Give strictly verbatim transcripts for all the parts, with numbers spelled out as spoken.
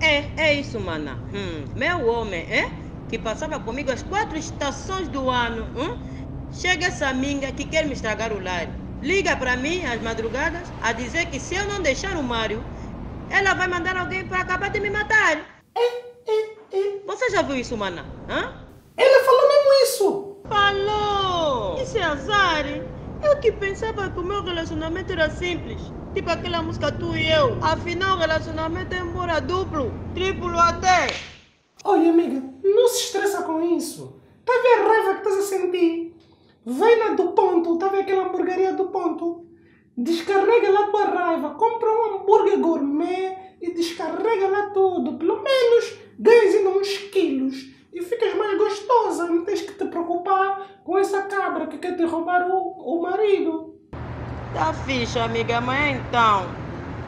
É, é isso, mana. Hum, meu homem, é? Que passava comigo as quatro estações do ano. Hum? Chega essa minga que quer me estragar o lar. Liga para mim às madrugadas a dizer que se eu não deixar o Mário, ela vai mandar alguém para acabar de me matar. Você já viu isso, mana? Hã? Ela falou mesmo isso. Falou! Isso é azar. Eu que pensava que o meu relacionamento era simples. Tipo aquela música Tu e Eu. Afinal, o relacionamento é embora duplo, triplo até. Olha, amiga, não se estressa com isso. Tá vendo a raiva que estás a sentir? Vai lá do ponto, tá vendo aquela hamburgueria do ponto? Descarrega lá a tua raiva, compra um hambúrguer gourmet e descarrega lá tudo. Pelo menos ganhas ainda uns quilos e ficas mais gostosa. Não tens que te preocupar com essa cabra que quer te roubar o, o marido. Tá fixe, amiga, mas então...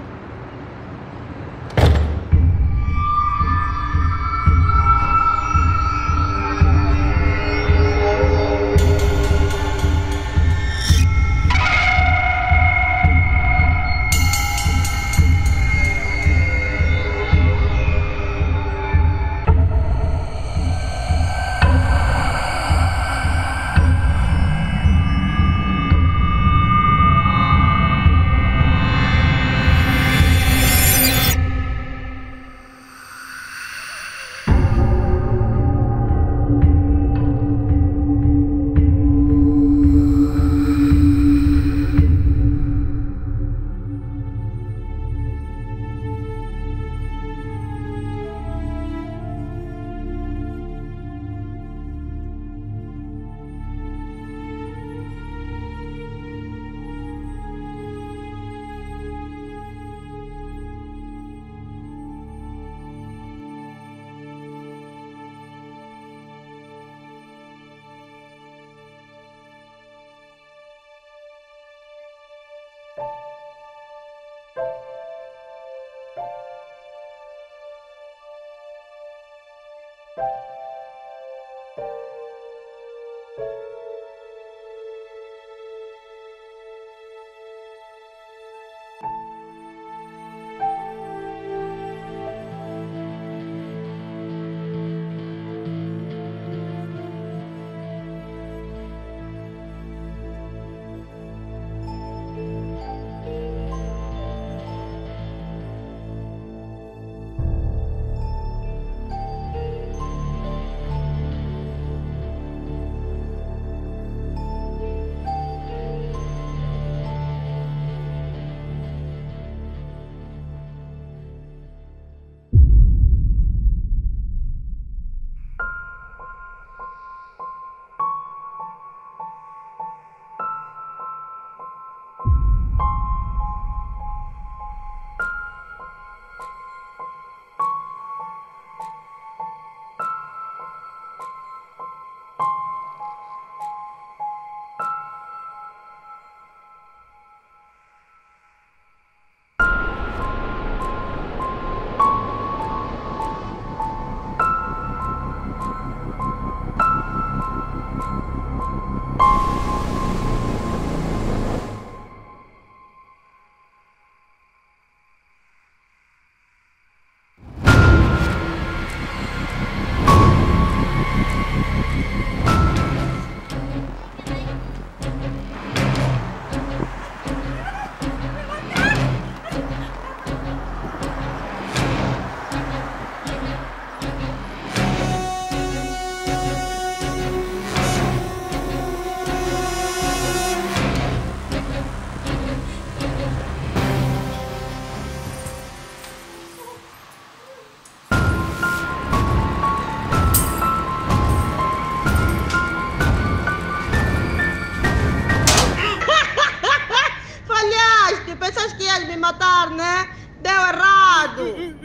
matar, né? Deu errado.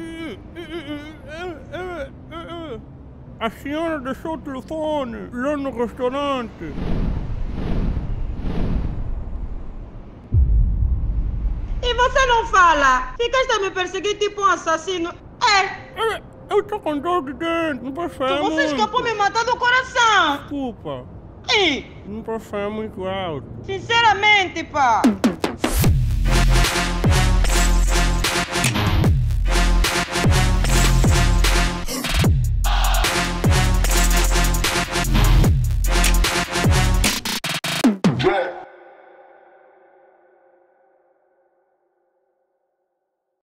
A senhora deixou o telefone lá no restaurante. E você não fala? Ficaste a me perseguir tipo um assassino. É. Eu tô com dor de dentro, não passei Você muito. escapou me matar do coração. Desculpa. E? Não passei muito alto. Sinceramente, pá.